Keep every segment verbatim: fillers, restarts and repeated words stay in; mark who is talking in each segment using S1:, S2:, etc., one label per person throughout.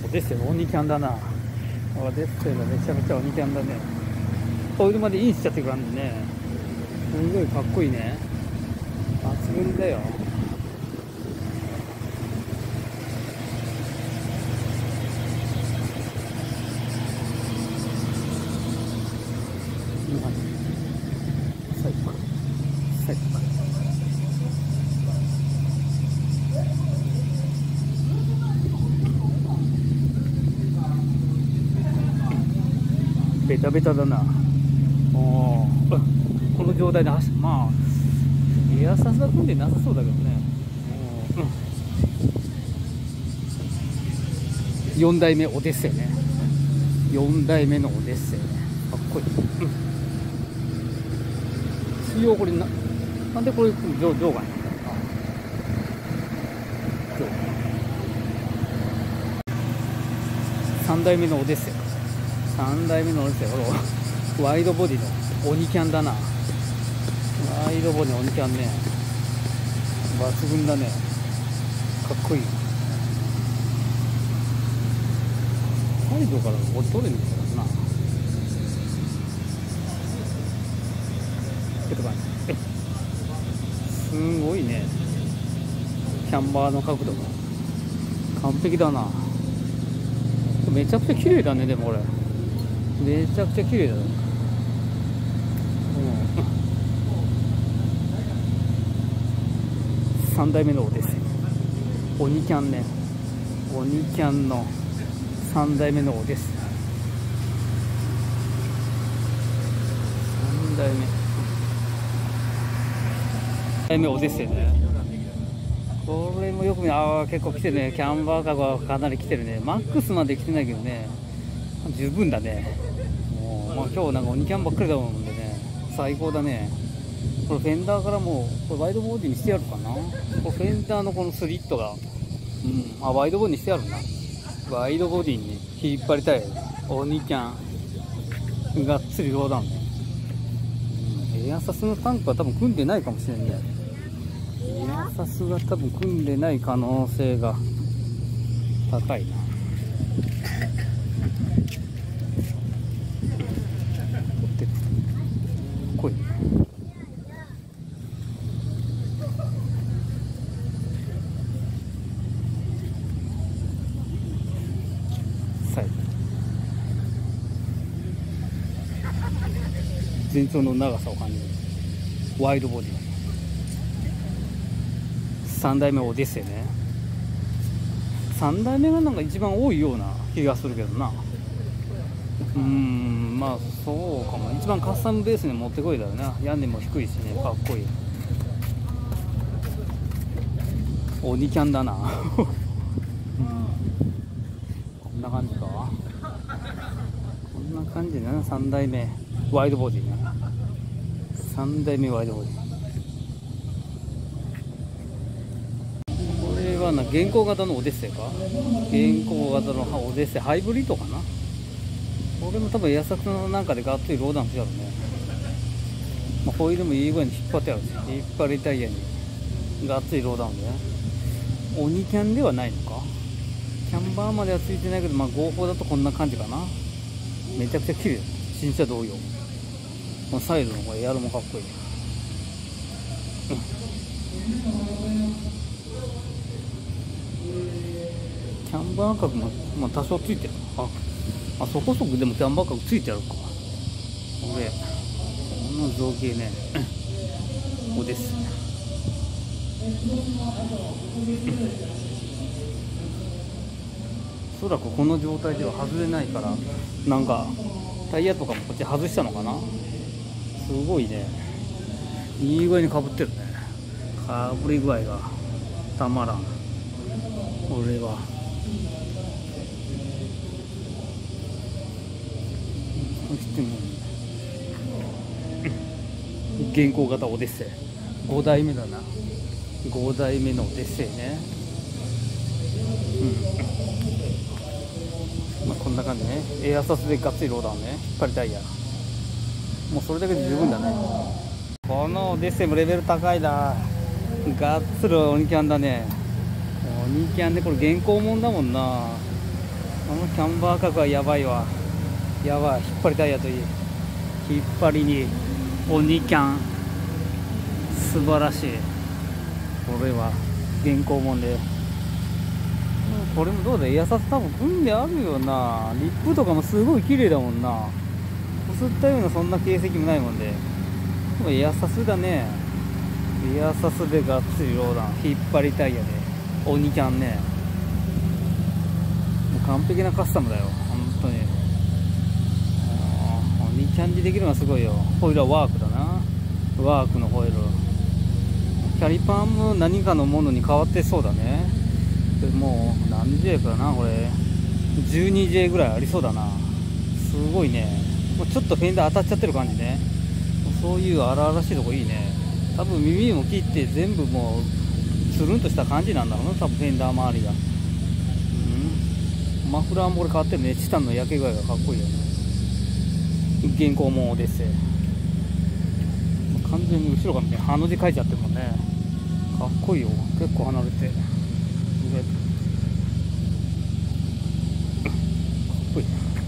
S1: ですよ、鬼キャンだな。オデッセイがめちゃめちゃ鬼キャンだね。ホイールまでインしちゃってくるんでね、すごいかっこいいね。抜群だよ。最高最高。ベタベタだな。おこの状態で走まあエアサスは組んでなさそうだけどね。よんだいめオデッセイね。よんだいめのオデッセイね。かっこいい。水曜これな、なんでこれ場外なんだろうな。さんだいめのオデッセイ。さんだいめのオデッセイ。ほらワイドボディの鬼キャンだな。ワイドボディの鬼キャンね。抜群だね。かっこいい。サイドからこれ取れるんだからな。ちょっと待って。すごいね。キャンバーの角度が完璧だな。めちゃくちゃ綺麗だね。でもこれめちゃくちゃ綺麗だね。さんだいめのオデッセイ。鬼キャンね。鬼キャンのさんだいめのオデッセイ。さんだいめ。さんだいめオデッセイね。これもよく見る。ああ、結構来てるね。キャンバーカゴはかなり来てるね。マックスまで来てないけどね。十分だね。もう、まあ、今日なんか鬼キャンばっかりだもんでね。最高だね。これフェンダーからもうこれワイドボディにしてやるかな。これフェンダーのこのスリットが、うん、あワイドボディにしてやるな。ワイドボディに引っ張りたい鬼キャンがっつりローダウンね、うん、エアサスのタンクは多分組んでないかもしれないね。エアサスが多分組んでない可能性が高いな。こい前走の長さを感じるワイドボディ。さんだいめオデッセイね。さんだいめがなんか一番多いような気がするけどな。うーん、まあそうかも。一番カスタムベースに持ってこいだよな。屋根も低いしね、かっこいい。鬼キャンだな、うん、こんな感じか。こんな感じだな。さんだいめワイドボディね。さんだいめワイドボディ。これはな、現行型のオデッセイか。現行型のオデッセイハイブリッドかな。これも多分エアサクのなんかでがっつりローダウンしてあるね。まあ、ホイールもいい具合に引っ張ってあるし、引っ張りタイヤにがっつりローダウンでね。鬼キャンではないのか。キャンバーまではついてないけど、まあ合法だとこんな感じかな。めちゃくちゃ綺麗。新車同様。このサイドのこれエアロもかっこいい。うん、キャンバー角も、まあ、多少ついてる。ああ、そこそこでもキャンバー角ついてあるか。これこの造形ね、ここです。おそらくこの状態では外れないから、なんかタイヤとかもこっち外したのかな。すごいね、いい具合にかぶってるね。かぶり具合がたまらん。これはそしてもう現行型オデッセイごだいめだな。ごだいめのオデッセイね。うん、まあ、こんな感じね。エアサスでがっつりローダウンね。引っ張りタイヤ、もうそれだけで十分だね。このオデッセイもレベル高いな。がっつり鬼キャンだね。鬼キャンでこれ現行もんだもんな。 このキャンバー角はやばいわ。やばい。引っ張りタイヤといい。引っ張りに鬼キャン。素晴らしい。これは現行もんで。これもどうだ、エアサス多分組んであるよな。リップとかもすごい綺麗だもんな。こすったようなそんな形跡もないもんで。でもエアサスだね。エアサスでがっつりローラン。引っ張りタイヤで。鬼キャンね。もう完璧なカスタムだよ。本当に。鬼キャンでできるのはすごいよ。ホイールはワークだな。ワークのホイール。キャリパーも何かのものに変わってそうだね。もう何 J かなこれ じゅうにジェイ ぐらいありそうだな。すごいね。もうちょっとフェンダー当たっちゃってる感じね。そういう荒々しいとこいいね。多分耳も切って全部もうつるんとした感じなんだろうな、多分フェンダー周りが。うん、マフラーもこれ変わってるね。チタンの焼け具合がかっこいいよね。現行もです。完全に後ろがね、ハの字書いちゃってるもんね。かっこいいよ。結構離れて。かっこいい。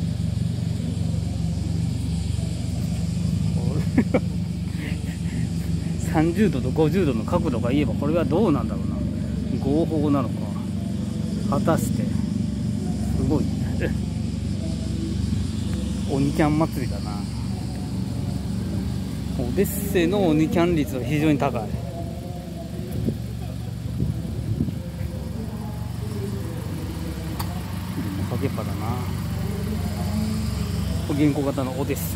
S1: これさんじゅうどとごじゅうどの角度が言えばこれはどうなんだろうな。合法なのか果たして。すごいね。鬼キャン祭りだな。オデッセイの鬼キャン率は非常に高い。かけっぱだな。現行型のオデッセ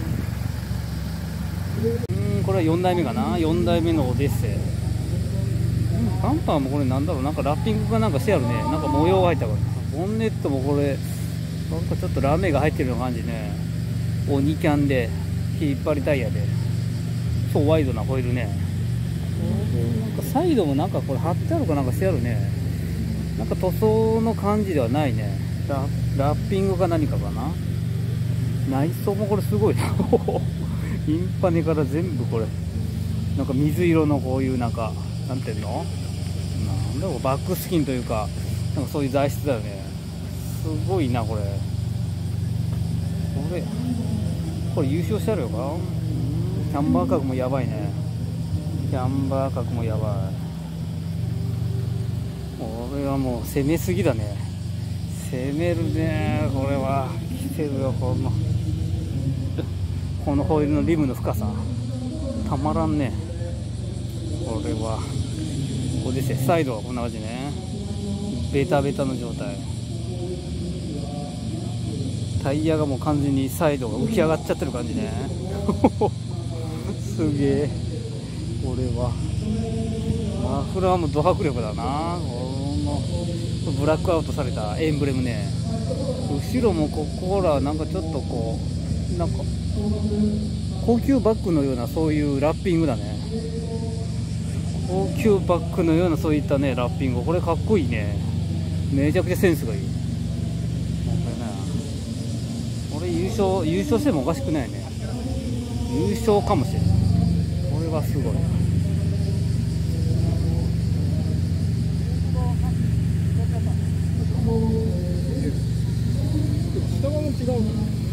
S1: イ。うん、これはよんだいめかな。よんだいめのオデッセイ。バンパーもこれなんだろう、なんかラッピングがなんかしてあるね。なんか模様が入ったから。ボンネットもこれなんかちょっとラメが入ってるような感じね。鬼キャンで引っ張りタイヤで超ワイドなホイールね。なんかサイドもなんかこれ貼ってあるかなんかしてあるね。なんか塗装の感じではないね。ラ, ラッピングか何かかな。内装もこれすごいな。インパネから全部これなんか水色のこういうなんかなんていうのなんだろう、バックスキンというかなんかそういう材質だよね。すごいなこれ。これこれ優勝してあるよか。キャンバー角もやばいね。キャンバー角もやばい。これはもう攻めすぎだね。攻めるね。これは来てるよ。このこのホイールのリムの深さたまらんね。これはここですね。サイドはこんな感じね。ベタベタの状態。タイヤがもう完全にサイドが浮き上がっちゃってる感じね。すげえ。これはマフラーもド迫力だな。このブラックアウトされたエンブレムね。後ろもここらなんかちょっとこうなんか高級バッグのようなそういうラッピングだね。高級バッグのようなそういったねラッピング。これかっこいいね。めちゃくちゃセンスがいい。これ優勝優勝してもおかしくないね。優勝かもしれない。これはすごい。
S2: 下側も違うの？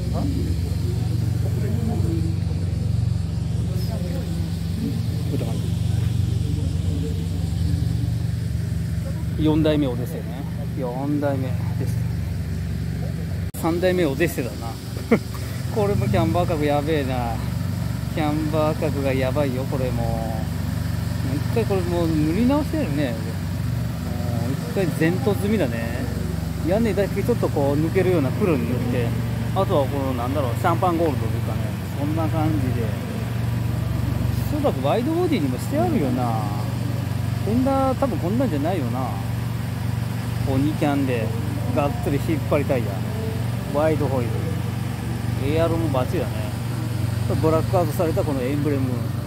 S1: よんだいめオデッセイね。よんだいめです。さんだいめオデッセイだな。これもキャンバー角やべえな。キャンバー角がやばいよ。これもう一回これもう塗り直してるね。もう一回全塗済みだね。屋根だけちょっとこう抜けるような黒に塗って、あとはこのなんだろうシャンパンゴールドというかね、そんな感じで。おそらくワイドボディにもしてあるよな。フェンダー多分こんなんじゃないよな。鬼キャンでがっつり引っ張りタイヤ、ワイドホイール、エアロもバッチリだね。ブラックアウトされたこのエンブレム、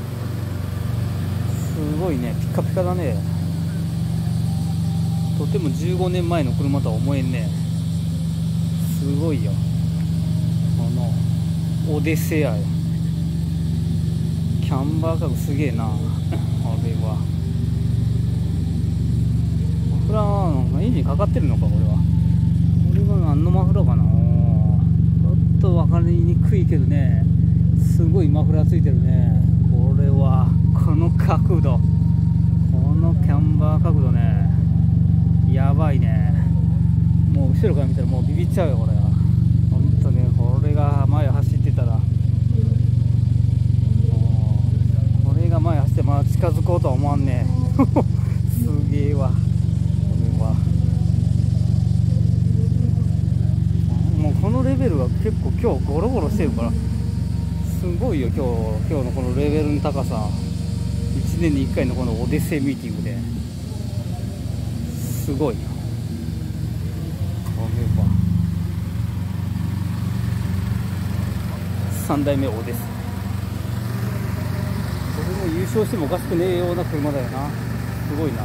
S1: すごいね。ピカピカだね。とてもじゅうごねんまえの車とは思えんね。すごいよ。このオデッセイアイキャンバー角すげえな。あれはマフラーのエンジンかかってるのか。これはこれは何のマフラーかな。ちょっと分かりにくいけどね、すごいマフラーついてるね。これはこの角度、このキャンバー角度ね、やばいね。もう後ろから見たらもうビビっちゃうよこれは。ほんとね、これが前走ってたら、これが前走ってまだ近づこうとは思わんね。すげえわこれは。もうこのレベルは結構今日ゴロゴロしてるから、すごいよ今日今日のこのレベルの高さ。いちねんにいっかいのこのオデッセイミーティングですごいよ。これはさんだいめオデッセイ、これも優勝してもおかしくねえような車だよな。すごいな。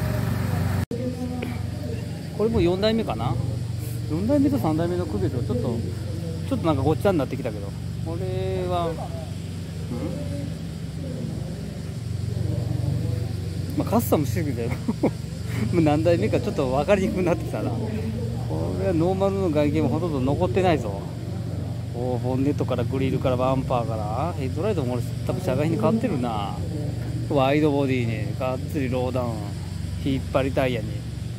S1: これもよんだいめかな。よんだいめとさんだいめの区別はちょっとちょっとなんかごっちゃになってきたけど、これはん、まあ、カスタムしてるけどもう何代目かちょっと分かりにくくなってきたな。これはノーマルの外見もほとんど残ってないぞ。おボンネットからグリルからバンパーからヘッドライトも俺多分車外に変わってるな。ワイドボディにがっつりローダウン、引っ張りタイヤに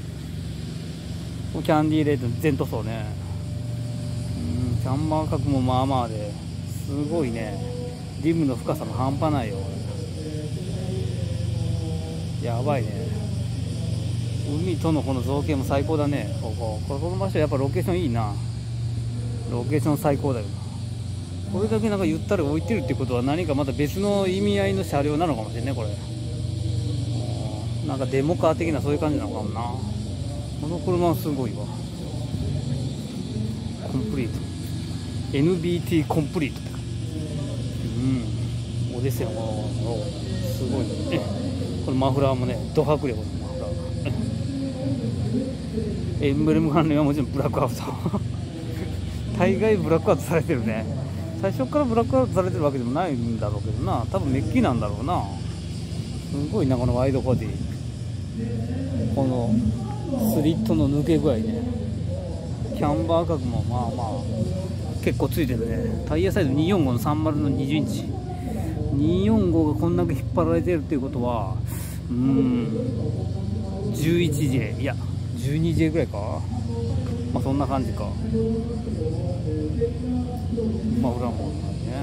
S1: キャンディーレッド全塗装ね。うん、キャンバー角もまあまあですごいね。リムの深さも半端ないよ。やばいね。海とのこの造形も最高だね。ここここの場所やっぱロケーションいいな。ロケーション最高だよな。これだけなんかゆったり置いてるってことは何かまた別の意味合いの車両なのかもしれないねこれ。なんかデモカー的なそういう感じなのかもな。この車はすごいわ。コンプリート エヌビーティー コンプリート。うん、オデッセイのすごいね。これマフラーもねド迫力のマフラーがエンブレム関連はもちろんブラックアウト大概ブラックアウトされてるね。最初からブラックアウトされてるわけでもないんだろうけどな。多分メッキなんだろうな。すごいなこのワイドボディ、このスリットの抜け具合ね。キャンバー角もまあまあ結構ついてるね。タイヤサイズにひゃくよんじゅうごのさんじゅうのにじゅうインチ、にひゃくよんじゅうごがこんだけ引っ張られてるっていうことはうーん じゅういちジェイ いや じゅうにジェイ ぐらいか。まあそんな感じか。まあ裏もね、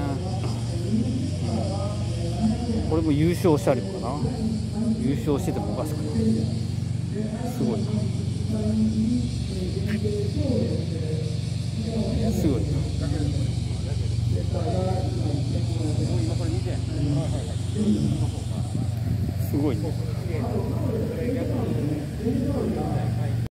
S1: うん、これも優勝車両かな。優勝しててもおかしくない。すごいな。すごいな。すごいね。